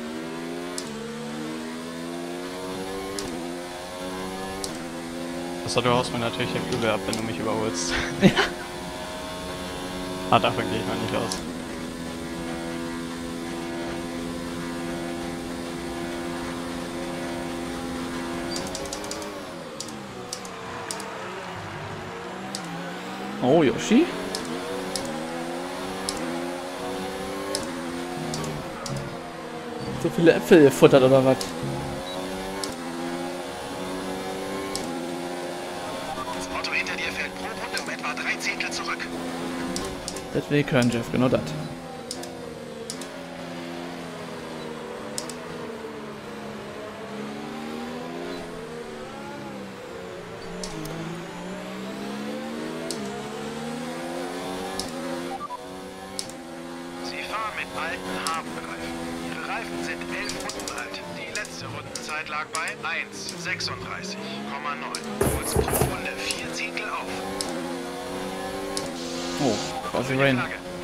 Achso, du haust mir natürlich den Flügel ab, wenn du mich überholst. Ja. Ah, davon gehe ich mal nicht aus. Oh, Yoshi? So viele Äpfel gefuttert oder was? Das Auto hinter dir fällt pro Runde um etwa drei Zehntel zurück. Das will ich können, Jeff, genau das. Sie fahren mit alten Habenreifen. Ihre Reifen sind elf Runden alt. Die letzte Rundenzeit lag bei eins sechsunddreißig Komma neun. Du holst pro Runde vier Zehntel auf. Oh, quasi Rain.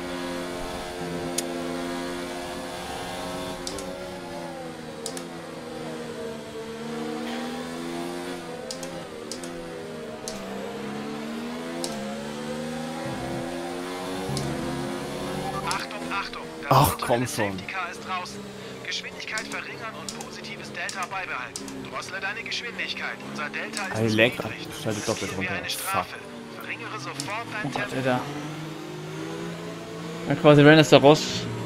Achtung, Achtung! Das Ach, virtuelle komm schon. Safety Car ist draußen. Geschwindigkeit verringern und positives Delta beibehalten. Drossle deine Geschwindigkeit. Unser Delta ist Ein zu Lenkrad niedrig. schaltet doppelt Ziehen runter. wir eine Fuck. Strafe. Verringere sofort Oh dein Gott, Tempo. Alter. Ja, quasi Rain ist da raus.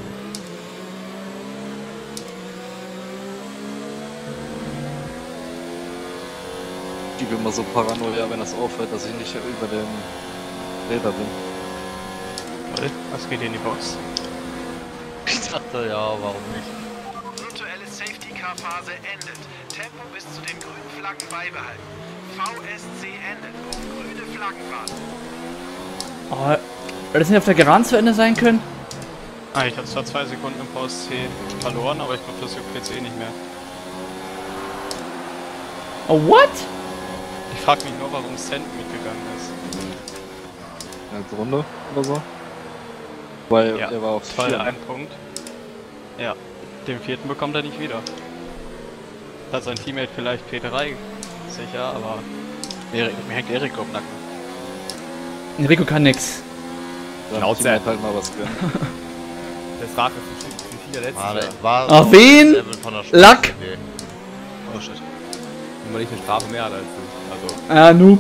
Ich bin immer so paranoia, wenn das aufhört, dass ich nicht über dem Räder bin. Was geht hier in die Box? Ich dachte, ja, warum nicht? Virtuelle Safety Car Phase endet. Tempo bis zu den grünen Flaggen beibehalten. V S C endet. Auf grüne Flaggen warten. Oh, hätte das nicht auf der Geraden zu Ende sein können? Ah, ich habe zwar zwei Sekunden im V S C verloren, aber ich glaube, das juckt jetzt eh nicht mehr. Oh, what? Ich frage mich nur, warum Cent mitgegangen ist. Eine Runde oder so? Weil Ja, er war auf voll vier. ein Punkt. Ja, den vierten bekommt er nicht wieder. Hat sein Teammate vielleicht P drei sicher, aber Erik, mir hängt Erik auf dem Nacken. Enrico kann nix. Dann Laut Team hat sein. halt mal was gönnen. Das war für viele letztes War, Jahr. war Ach, so wen? ein Level von der Straße, Lack? okay. Oh shit. Wenn man nicht eine Strafe mehr hat als du. Also, Ah, Noob.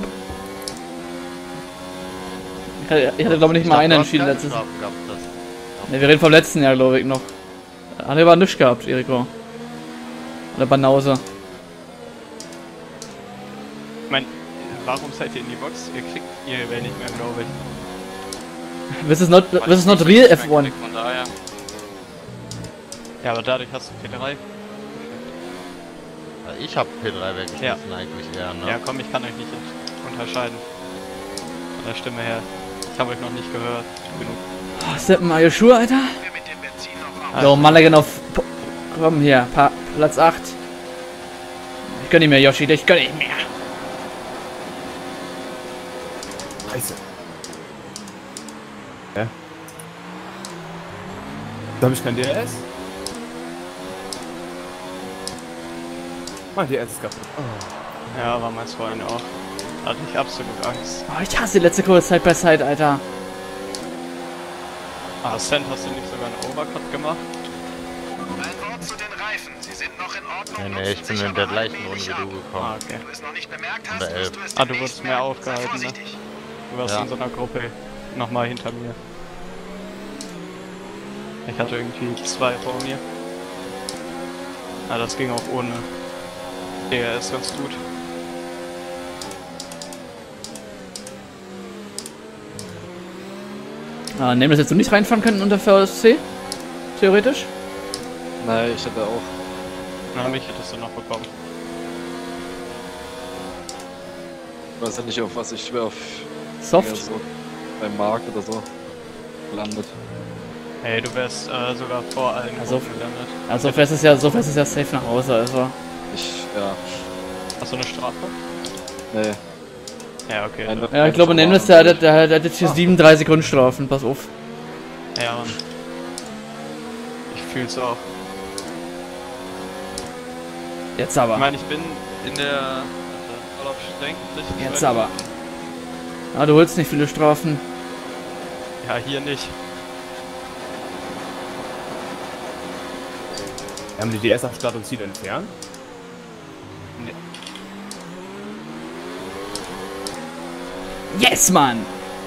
Ich hatte, ich hatte glaube ich nicht Ich mal dachte, einen du hast entschieden keine letztes. Strafen gehabt, das- Ne, wir reden vom letzten Jahr, glaube ich, noch. Hat er aber nichts gehabt, Eriko. Oder Banause. ich meine, warum seid ihr in die Box? Ihr kriegt ihr wel nicht mehr, glaube ich. This is not, this is not real F eins. Von daher. Ja, aber dadurch hast du P drei. Ja, Ich hab P drei weggeschmissen Ja. eigentlich eher, ne? Ja, komm, ich kann euch nicht unterscheiden. Von der Stimme her. Ich habe euch noch nicht gehört. Genug. Oh, Seppen, are you sure, Alter? Wir mit dem Benzin noch auf. So, Mulligan auf... P- Komm hier, pa Platz acht. Ich gönn nicht mehr, Yoshi, ich gönn nicht mehr. Da habe ich kein D R S. Mein D R S ist kaputt. Oh. Ja, war meins vorhin auch. Hatte ich absolut Angst. Oh, ich hasse die letzte Kurve Side by Side, Alter. Ah, Sand, hast du nicht sogar einen Overcut gemacht? Ein Wort zu den Reifen. Sie sind noch in Ordnung. Nee, nee, ich bin in der gleichen Runde wie du gekommen. Ah, okay. Wenn du es noch nicht bemerkt In hast, der elf. musst du es Ah, du demnächst wurdest mehr merken. aufgehalten, Sei ne? vorsichtig. Du warst Ja. in so einer Gruppe nochmal hinter mir. Ich hatte irgendwie zwei vor mir. Ah, das ging auch ohne D R S ganz gut. Ah, nehmen wir das jetzt so nicht reinfahren können unter V S C? Theoretisch? Nein, ich hätte auch. Na, mich hättest du noch bekommen. Ich weiß ja nicht, auf was ich wäre. Auf Soft? eher so beim Markt oder so gelandet. Hey, du wärst äh, sogar vor allen Also, Gruppen gelandet. also so fest ist ja, so fest ist ja safe nach Hause, also. Ich, ja. Hast du eine Strafe? Nee. Ja, okay. Eine- Ja, ich glaube, nennen wir es, der, der, der, der hat jetzt hier siebenunddreißig Sekunden Strafen, pass auf. Ja, Mann. Ich fühl's auch. Jetzt aber. Ich meine, ich bin in der Urlaubsschwenk. Jetzt aber. Ah, du holst nicht viele Strafen. Ja, hier nicht. Haben die D S auf Start und Ziel entfernt? Nee. Yes, Mann!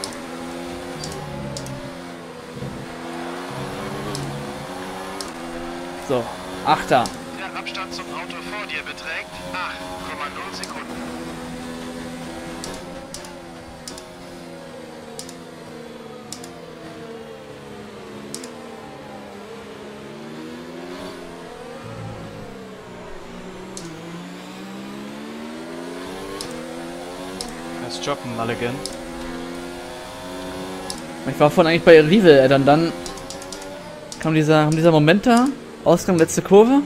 So, Achter. Der Abstand zum Auto vor dir beträgt acht Komma null Sekunden. Nice Job, Mulligan. Ich war vorhin eigentlich bei Rival, äh, dann, dann kam dieser, kam dieser Moment da, Ausgang letzte Kurve.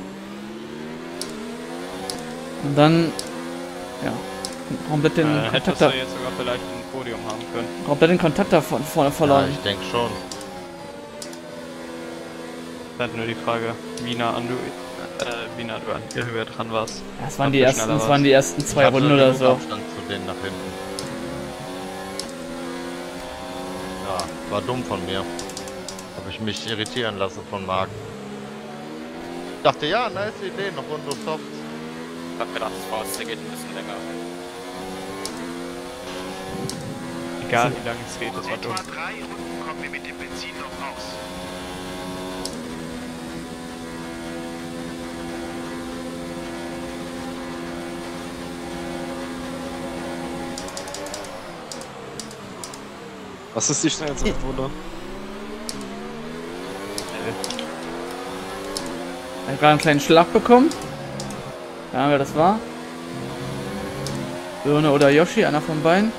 Und dann, ja, komplett den äh, Kontakt hättest da, du jetzt sogar vielleicht ein Podium haben können. komplett den Kontakt da von vorne Ja, verloren. ich denke schon. Das ist nur die Frage, wie nah an du, äh, wie nah du an der Höhe dran warst. Ja, das waren Ob die du ersten, schneller das warst. waren die ersten zwei Ich hatte Runden oder genug so. Abstand zu denen nach hinten. Ja, war dumm von mir. Habe ich mich irritieren lassen von Marc. Ich dachte, ja, nice Idee, noch Runde Soft. Ich hab gedacht, das V S C geht ein bisschen länger. Egal wie lange es geht, das war dumm. Etwa drei Runden kommen wir mit dem Benzin noch raus. Was ist die schnellste Runde? Ich habe gerade einen kleinen Schlag bekommen. Ja, wer das war? Birne oder Yoshi, einer von beiden.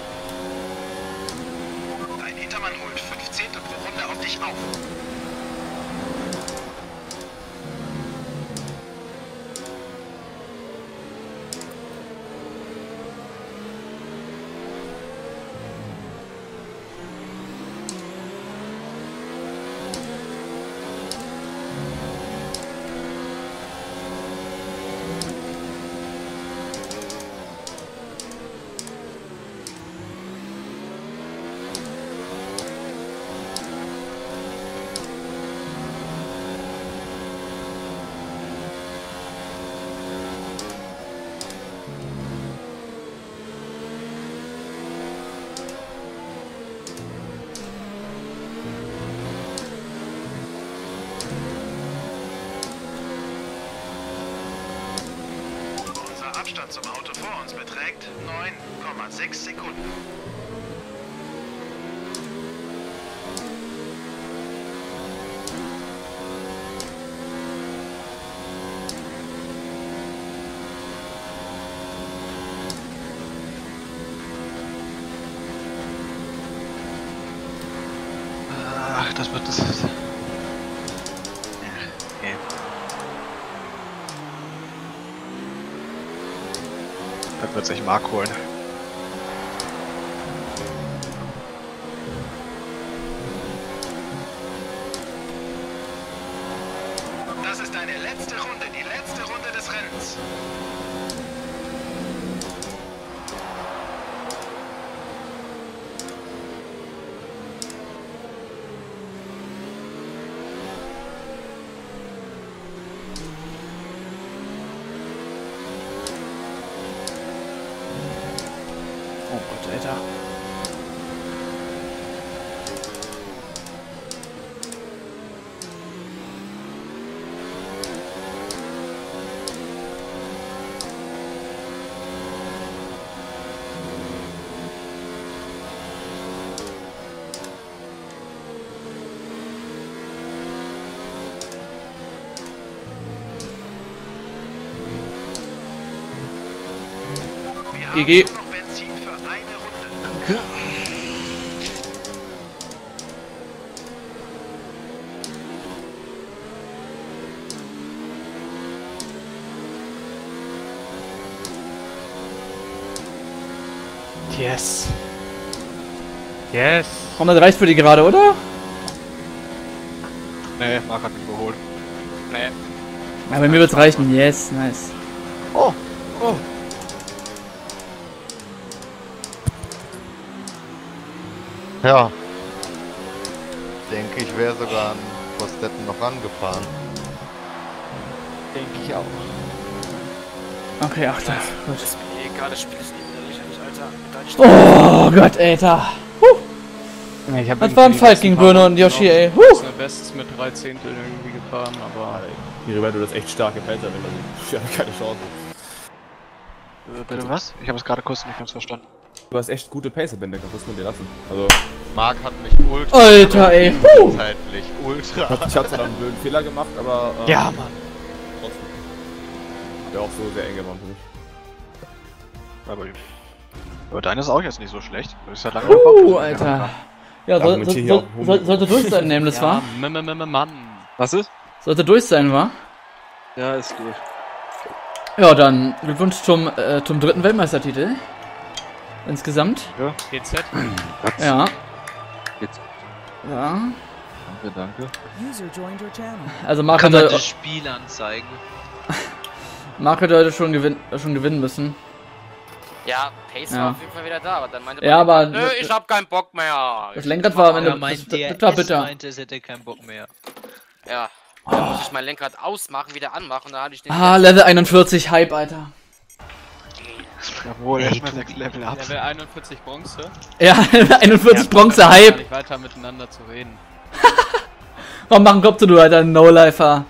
Dein Hintermann holt fünf Zehntel pro Runde auf dich auf. Unser Abstand zum Auto vor uns beträgt neun Komma sechs Sekunden. Ach, das wird das. Ja, okay. Das wird sich Mark holen. Das ist deine letzte Runde, die letzte Runde des Rennens. Oh Gott, Alter. G G. Danke. Yes. Yes. Komm, das reicht für die gerade, oder? Nee, Marc hat mich überholt. Nee. Ja, bei mir wird's reichen. Yes, nice. Oh, oh. Ja. Denke ich, wäre sogar an Postetten noch rangefahren. Denke ich auch. Okay, Achter. Gut. Ist mir egal, das Spiel ist nicht wieder lächerlich, Alter. Oh Gott, Alter. Huh. Ja, ich hab Das war ein Fight gegen Burner und Yoshi, ey. Huh. Ich bin Bestes mit drei Zehntel irgendwie gefahren, aber... Hierüber, du das echt starke Pelzer, wenn man ich habe keine Chance. Äh, bitte was? Ich habe es gerade kurz nicht ganz verstanden. Du hast echt gute Pacerbänder, das muss man dir lassen. Also. Marc hat mich ultra. Alter, ey. Huh. Zeitlich, ultra. Ich hab zwar dann einen blöden Fehler gemacht, aber. Ähm, Ja, Mann. Trotzdem. Wäre auch so sehr eng geworden für mich. Aber, aber deine ist auch jetzt nicht so schlecht. Das ist ja lange Uh, Alter. Ja, soll, soll, soll, soll, sollte durch sein, nämlich, ja, war? Mann. Was ist? Sollte durch sein, war? Ja, ist durch. Ja, dann Glückwunsch zum, äh, zum dritten Weltmeistertitel. Insgesamt. Ja. G Z. Ja. Jetzt. Ja. Danke, danke. User joined your channel. Also Marc Kann man hätte, das Spiel anzeigen? Marc hätte heute schon, gewinn, schon gewinnen müssen. Ja, Pace Ja. war auf jeden Fall wieder da, aber dann meinte Ja, man, aber- nö, ich hab keinen Bock mehr. Das Lenkrad war am Ende. Ja, mein Das, das war bitter. meinte, es hätte keinen Bock mehr. Ja, dann muss ich mein Lenkrad ausmachen, wieder anmachen, da hatte ich den... Ah, Level einundvierzig, Hype, Alter. Jawohl, erstmal sechs Level ab. Level einundvierzig Bronze. Ja, einundvierzig Bronze, Gar Hype. nicht weiter miteinander zu reden. Warum machen glaubst du, Alter, No-Lifer?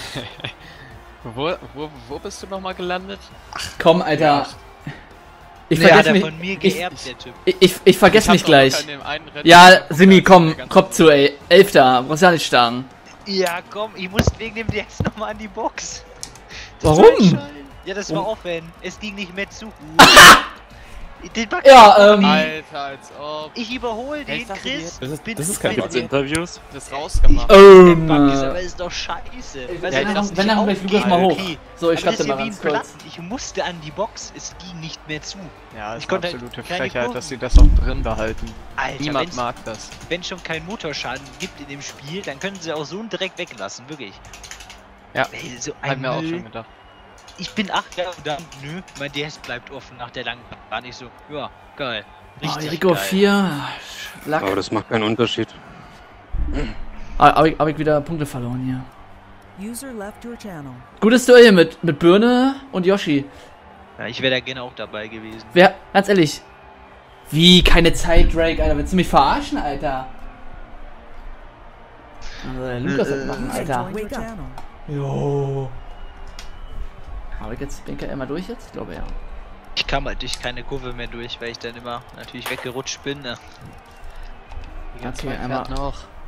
Wo, wo, wo bist du nochmal gelandet? Komm, Alter. Ich Nee, hat vergesse er mich. von mir ich, geerbt, der Typ. ich, ich, ich vergesse Ich mich hab doch gleich. locker in dem einen Rennen Ja, geguckt, Simi, als komm, der ganze- Kopf zu, ey. Elfter, brauchst ja nicht starren. Ja, komm, ich muss wegen dem jetzt nochmal an die Box. Warum? Ja, das war offen. Es ging nicht mehr zu. Den Bug- Ja, ähm. Alter, als ob. Ich überhole den, ich dachte, Chris. Das ist, bin- das ist kein bin- Bug. Interviews? Das rausgemacht. Oh, Der Bug ist Mann. aber ist doch scheiße. Wenn Weil dann, das wenn nicht dann, dann gleich aufgeht. Lukas mal hoch. Okay. So, ich Aber das schreib dir ist mal ja wie ganz ein kurz. Blatt. Ich musste an die Box, es ging nicht mehr zu. Ja, Ich ist konnte eine absolute keine Frechheit, Kurven. dass sie das auch drin behalten. Alter, Niemand wenn's- mag das. wenn schon kein Motorschaden gibt in dem Spiel, dann können sie auch so einen Dreck weglassen, wirklich. Ja, Ey, so hab ein mir auch Müll. schon gedacht. Ich bin acht Jahre da, nö, mein D S bleibt offen nach der langen Bahn. Ich so, ja, geil. Oh, Richtig Rico geil. vier. Lack. Aber das macht keinen Unterschied. Ah, hab ich, hab ich wieder Punkte verloren hier. User left your channel. Gutes Duell hier mit, mit Birne und Yoshi. Ja, ich wäre da gerne auch dabei gewesen. Wer, ganz ehrlich. Wie, keine Zeit, Drake, Alter. Willst du mich verarschen, Alter? Also, der Lukas das machen, User Alter. joined your channel. Jo. Hab ich jetzt Binker immer durch jetzt? Ich glaube ja. Ich kam halt durch keine Kurve mehr durch, weil ich dann immer natürlich weggerutscht bin. Ne? Die ganze Okay, Zeit einmal- fährt noch.